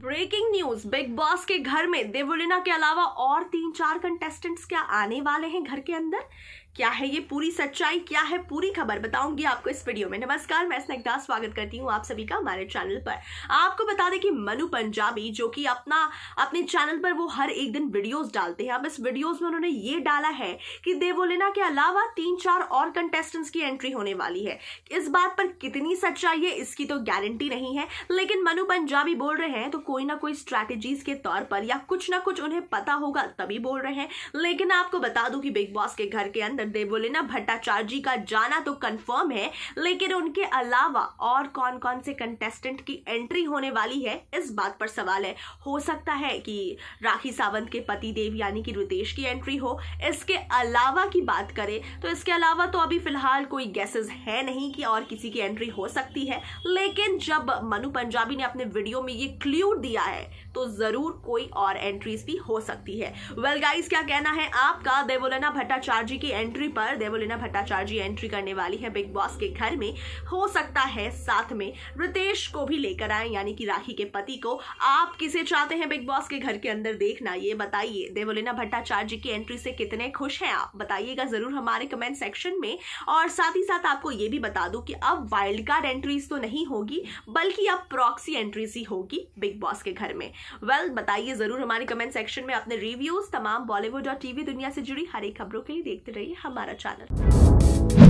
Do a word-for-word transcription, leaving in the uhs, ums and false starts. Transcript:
Breaking news, big boss के घर में देवोलीना के अलावा और तीन चार कंटेस्टेंट्स क्या आने वाले हैं घर के अंदर? क्या है ये पूरी सच्चाई, क्या है पूरी खबर, बताऊंगी आपको इस वीडियो में। नमस्कार, मैं स्निग्धा, स्वागत करती हूँ आप सभी का हमारे चैनल पर। आपको बता दें कि मनु पंजाबी जो कि अपना अपने चैनल पर वो हर एक दिन वीडियोस डालते हैं। अब इस वीडियोस में उन्होंने ये डाला है कि देवोलीना के अलावा तीन चार और कंटेस्टेंट्स की एंट्री होने वाली है। इस बात पर कितनी सच्चाई है इसकी तो गारंटी नहीं है, लेकिन मनु पंजाबी बोल रहे हैं तो कोई ना कोई स्ट्रैटेजीज के तौर पर या कुछ ना कुछ उन्हें पता होगा तभी बोल रहे हैं। लेकिन आपको बता दूं कि बिग बॉस के घर के अंदर देवोलीना भट्टाचार्य जी का जाना तो कंफर्म है, लेकिन उनके अलावा और कौन कौन से कंटेस्टेंट की एंट्री होने वाली है इस बात पर सवाल है। हो सकता है कि राखी सावंत के पति देव यानी कि रितेश की एंट्री हो। इसके अलावा की बात करें तो इसके अलावा तो अभी फिलहाल कोई गेसेस है नहीं कि और किसी की एंट्री हो सकती है, लेकिन जब मनु पंजाबी ने अपने वीडियो में ये क्लू दिया है तो जरूर कोई और एंट्रीज भी हो सकती है। वेल गाइस, क्या कहना है आपका देवोलीना भट्टाचार्य जी की एंट्री पर? देवोलीना भट्टाचार्य जी एंट्री करने वाली है बिग बॉस के घर में। हो सकता है साथ में रितेश को भी लेकर आए, यानी कि राखी के पति को। आप किसे चाहते हैं बिग बॉस के घर के अंदर देखना, ये बताइए। देवोलीना भट्टाचार्य जी की एंट्री से कितने खुश हैं आप, बताइएगा जरूर हमारे कमेंट सेक्शन में। और साथ ही साथ आपको ये भी बता दूं कि अब वाइल्ड कार्ड एंट्रीज तो नहीं होगी, बल्कि अब प्रॉक्सी एंट्रीज ही होगी बिग बॉस के घर में। वेल well, बताइए जरूर हमारे कमेंट सेक्शन में अपने रिव्यूज। तमाम बॉलीवुड और टीवी दुनिया से जुड़ी हर एक खबरों के लिए देखते रहिए हमारा चैनल।